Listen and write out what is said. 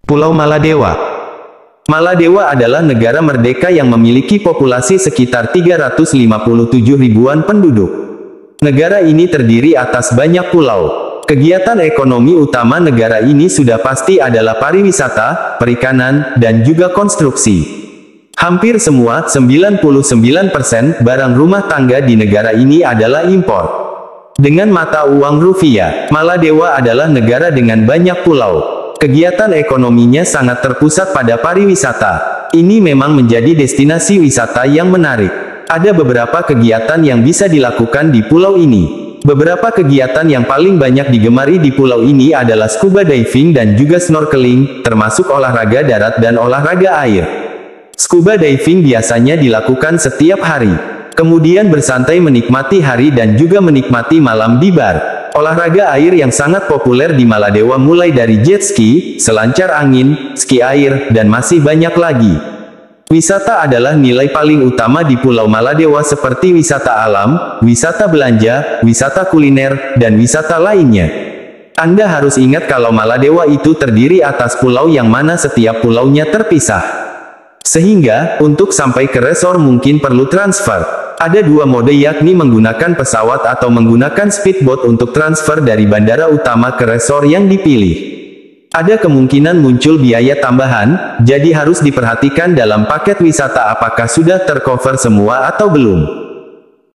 Pulau Maladewa. Maladewa adalah negara merdeka yang memiliki populasi sekitar 357 ribuan penduduk. Negara ini terdiri atas banyak pulau. Kegiatan ekonomi utama negara ini sudah pasti adalah pariwisata, perikanan, dan juga konstruksi. Hampir semua, 99%, barang rumah tangga di negara ini adalah impor. Dengan mata uang rupiah, Maladewa adalah negara dengan banyak pulau. Kegiatan ekonominya sangat terpusat pada pariwisata. Ini memang menjadi destinasi wisata yang menarik. Ada beberapa kegiatan yang bisa dilakukan di pulau ini. Beberapa kegiatan yang paling banyak digemari di pulau ini adalah scuba diving dan juga snorkeling, termasuk olahraga darat dan olahraga air. Scuba diving biasanya dilakukan setiap hari. Kemudian bersantai menikmati hari dan juga menikmati malam di bar. Olahraga air yang sangat populer di Maladewa mulai dari jet ski, selancar angin, ski air, dan masih banyak lagi. Wisata adalah nilai paling utama di Pulau Maladewa seperti wisata alam, wisata belanja, wisata kuliner, dan wisata lainnya. Anda harus ingat kalau Maladewa itu terdiri atas pulau yang mana setiap pulaunya terpisah. Sehingga, untuk sampai ke resor mungkin perlu transfer. Ada dua mode yakni menggunakan pesawat atau menggunakan speedboat untuk transfer dari bandara utama ke resor yang dipilih. Ada kemungkinan muncul biaya tambahan, jadi harus diperhatikan dalam paket wisata apakah sudah tercover semua atau belum.